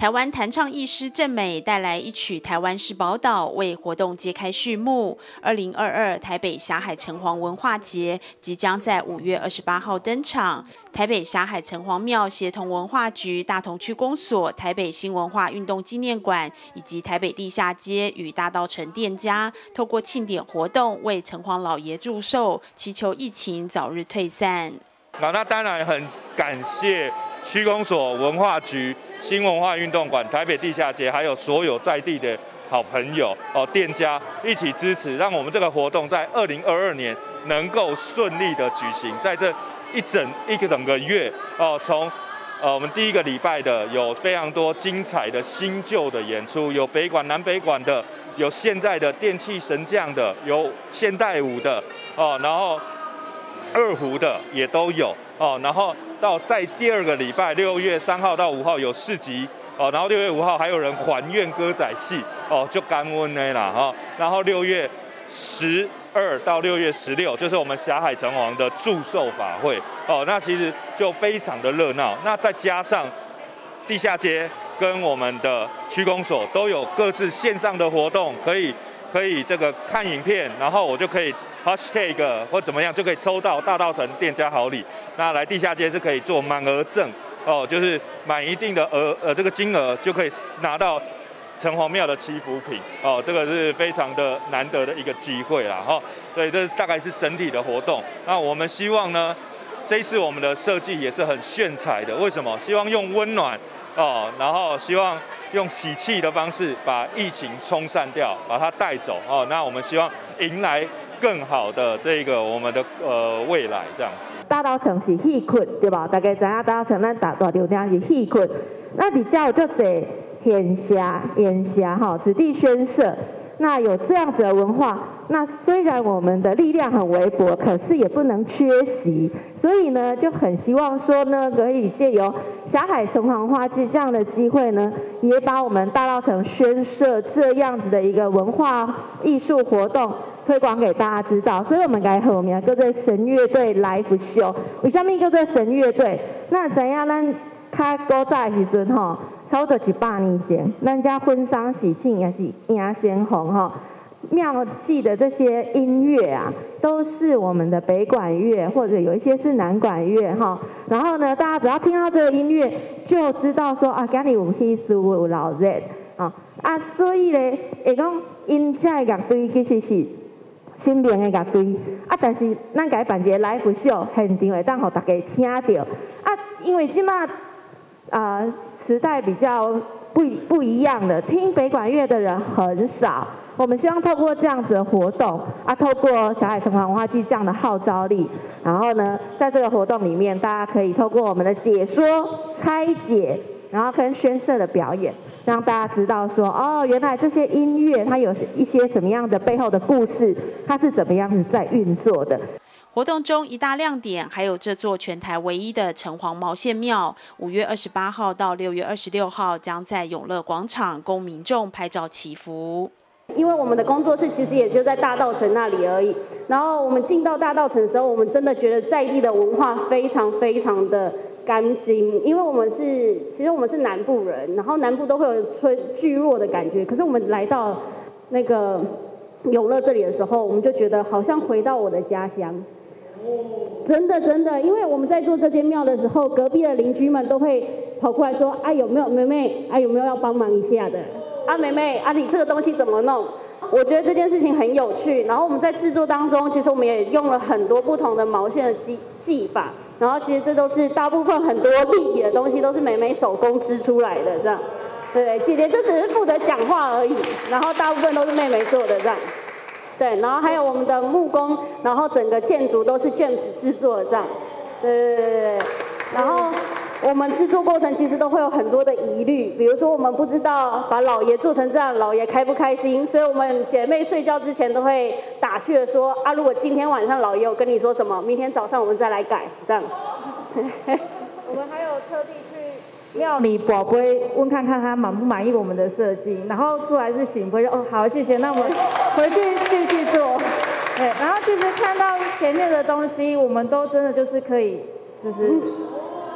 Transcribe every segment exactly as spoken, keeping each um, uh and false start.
台湾弹唱艺师郑美带来一曲《台湾是宝岛》，为活动揭开序幕。二零二二台北霞海城隍文化节即将在五月二十八号登场。台北霞海城隍庙协同文化局、大同区公所、台北新文化运动纪念馆以及台北地下街与大稻埕店家，透过庆典活动为城隍老爷祝寿，祈求疫情早日退散。 好，那当然很感谢区公所、文化局、新文化运动馆、台北地下街，还有所有在地的好朋友哦、店家一起支持，让我们这个活动在二零二二年能够顺利的举行。在这一整一个整个月哦，从呃我们第一个礼拜的有非常多精彩的新旧的演出，有北管、南北管的，有现在的电器神将的，有现代舞的哦，然后二胡的也都有哦，然后到在第二个礼拜六月三号到五号有市集哦，然后六月五号还有人还愿歌仔戏哦，就感恩的啦哈、哦，然后六月十二到六月十六就是我们霞海城隍的祝寿法会哦，那其实就非常的热闹。那再加上地下街跟我们的区公所都有各自线上的活动，可以可以这个看影片，然后我就可以 hashtag 或怎么样就可以抽到大稻埕店家好礼。那来地下街是可以做满额赠哦，就是满一定的额呃这个金额就可以拿到城隍庙的祈福品哦，这个是非常的难得的一个机会啦哈、哦。所以这大概是整体的活动。那我们希望呢，这一次我们的设计也是很炫彩的。为什么？希望用温暖哦，然后希望用喜气的方式把疫情冲散掉，把它带走哦。那我们希望迎来更好的这个我们的呃未来这样子。 大稻埕是戏群对吧？大家知影大稻埕咱大大流量是戏群，那伫遮有足侪显侠、演侠哈，子弟宣社，那有这样子的文化，那虽然我们的力量很微薄，可是也不能缺席，所以呢，就很希望说呢，可以借由霞海城隍花季这样的机会呢，也把我们大稻埕宣社这样子的一个文化艺术活动推广给大家知道。所以我们改后名叫做神乐队 Live Show。为什么叫做神乐队？那怎样咱较古早的时阵吼？差不多一百年前，咱家婚丧喜庆也是迎先锋哈，庙祭的这些音乐啊，都是我们的北管乐，或者有一些是南管乐哈。然后呢，大家只要听到这个音乐，就知道说啊，今日有戏事有老热啊啊，所以咧，会讲因这乐队其实是新名的乐队啊，但是咱改办一个 live show， 现场会当互大家听到啊，因为即马。啊、呃，时代比较不不一样的，听北管乐的人很少。我们希望透过这样子的活动啊，透过霞海城隍文化季这样的号召力，然后呢，在这个活动里面，大家可以透过我们的解说、拆解，然后跟宣社的表演，让大家知道说，哦，原来这些音乐它有一些什么样的背后的故事，它是怎么样子在运作的。 活动中一大亮点还有这座全台唯一的城隍毛线庙，五月二十八号到六月二十六号将在永乐广场供民众拍照祈福。 因为我们的工作室其实也就在大稻埕那里而已，然后我们进到大稻埕的时候，我们真的觉得在地的文化非常非常的甘心，因为我们是其实我们是南部人，然后南部都会有村聚落的感觉，可是我们来到那个永乐这里的时候，我们就觉得好像回到我的家乡。真的真的，因为我们在做这间庙的时候，隔壁的邻居们都会跑过来说：“啊，有没有妹妹？啊，有没有要帮忙一下的？啊，妹妹，啊，你这个东西怎么弄？”我觉得这件事情很有趣。然后我们在制作当中，其实我们也用了很多不同的毛线的技技法。然后其实这都是大部分很多立体的东西都是妹妹手工织出来的，这样。对，姐姐就只是负责讲话而已，然后大部分都是妹妹做的这样。对，然后还有我们的木工，然后整个建筑都是 James 制作的这样，对对对对。然后我们制作过程其实都会有很多的疑虑，比如说我们不知道把老爷做成这样，老爷开不开心，所以我们姐妹睡觉之前都会打趣的说啊，如果今天晚上老爷有跟你说什么，明天早上我们再来改这样。 我们还有特地去庙里宝贝问看看他满不满意我们的设计，然后出来是醒杯哦，好谢谢，那我们回去继续做。对，然后其实看到前面的东西，我们都真的就是可以，就是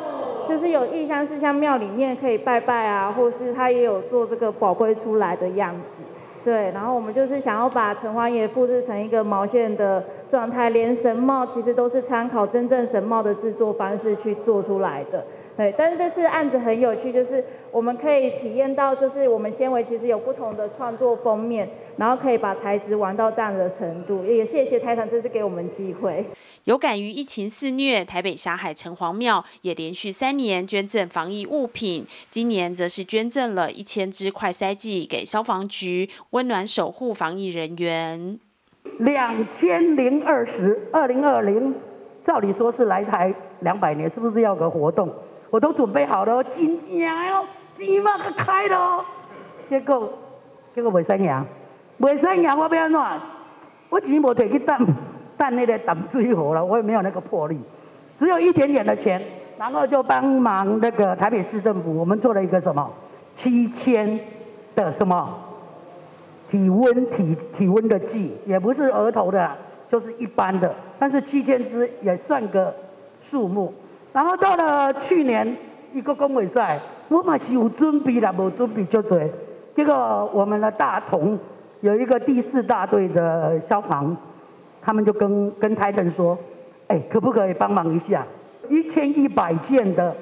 就是有意向是像庙里面可以拜拜啊，或是他也有做这个宝龟出来的样子。对，然后我们就是想要把城隍爷复制成一个毛线的状态，连神帽其实都是参考真正神帽的制作方式去做出来的。对，但是这次案子很有趣，就是我们可以体验到，就是我们纤维其实有不同的创作封面，然后可以把材质玩到这样的程度。也谢谢台糖这次给我们机会。 有感于疫情肆虐，台北霞海城隍庙也连续三年捐赠防疫物品，今年则是捐赠了一千支快筛剂给消防局，温暖守护防疫人员。 两千零二十，二零二零，照理说是来台两百年，是不是要有个活动？我都准备好了，真正的哦，钱嘛个开了，结果结果袂使赢，袂使赢，我要安怎？我钱无摕去担担那个担水壶了，我也没有那个魄力，只有一点点的钱，然后就帮忙那个台北市政府，我们做了一个什么七千的什么体温体体温的计，也不是额头的啦，就是一般的，但是七千支也算个数目。然后到了去年，一个讲袂使，我嘛是有准备啦，无准备就多。结果我们的大同有一个第四大队的消防，他们就跟跟台人说，哎，可不可以帮忙一下？一千一百件的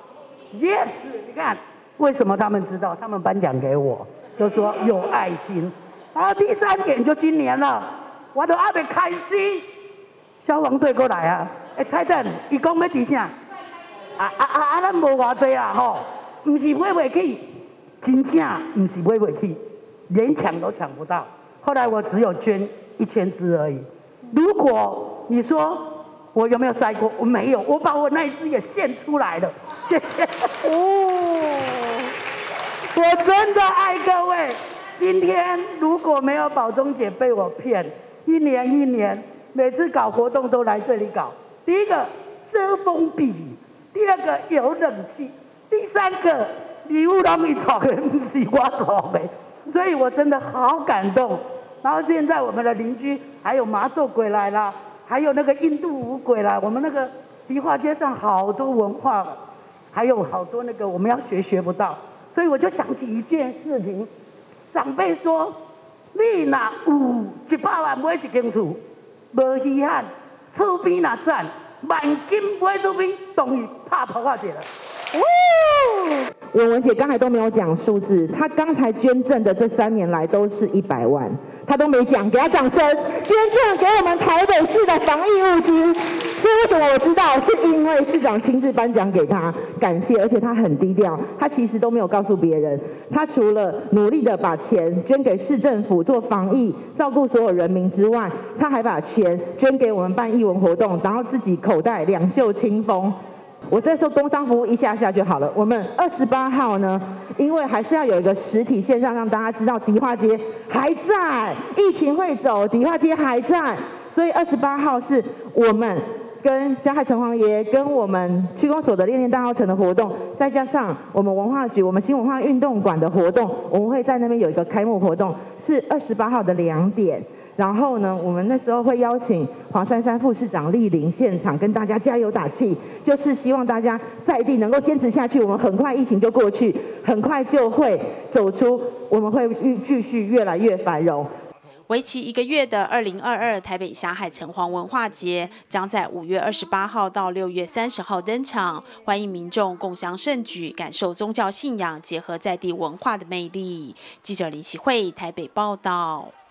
，yes， 你看为什么他们知道？他们颁奖给我，就说有爱心。然后第三点就今年了，我都还没开心，消防队过来啊，哎，台人，伊讲要伫啥？啊啊啊啊！咱无偌济啦吼，唔是买袂起，真正唔是买袂起，连抢都抢不到。后来我只有捐一千支而已。如果你说我有没有塞过，我没有，我把我那一支也献出来了，谢谢。哦，我真的爱各位。今天如果没有宝中姐被我骗，一年一年，每次搞活动都来这里搞。第一个遮风避雨。第二个有冷气，第三个礼物让你找的不是我找的，所以我真的好感动。然后现在我们的邻居还有麻咒鬼来了，还有那个印度舞鬼来，我们那个迪化街上好多文化，还有好多那个我们要学学不到，所以我就想起一件事情，长辈说，你若有一百万买一间厝，无稀罕，厝边若赞。万金买出兵，终于拍破化解了。 文文姐刚才都没有讲数字，她刚才捐赠的这三年来都是一百万，她都没讲，给她掌声！捐赠给我们台北市的防疫物资，所以为什么我知道？是因为市长亲自颁奖给她，感谢，而且她很低调，她其实都没有告诉别人。她除了努力的把钱捐给市政府做防疫、照顾所有人民之外，她还把钱捐给我们办艺文活动，然后自己口袋两袖清风。我再说工商服务一下下就好了。我们二十八号呢，因为还是要有一个实体线上让大家知道迪化街还在，疫情会走，迪化街还在，所以二十八号是我们跟霞海城隍爷跟我们区公所的恋恋大稻埕的活动，再加上我们文化局我们新文化运动馆的活动，我们会在那边有一个开幕活动，是二十八号的两点。然后呢，我们那时候会邀请黄珊珊副市长莅临现场，跟大家加油打气，就是希望大家在地能够坚持下去。我们很快疫情就过去，很快就会走出，我们会继续越来越繁荣。 为期一个月的二零二二台北霞海城隍文化节将在五月二十八号到六月三十号登场，欢迎民众共襄盛举，感受宗教信仰结合在地文化的魅力。记者林希慧台北报道。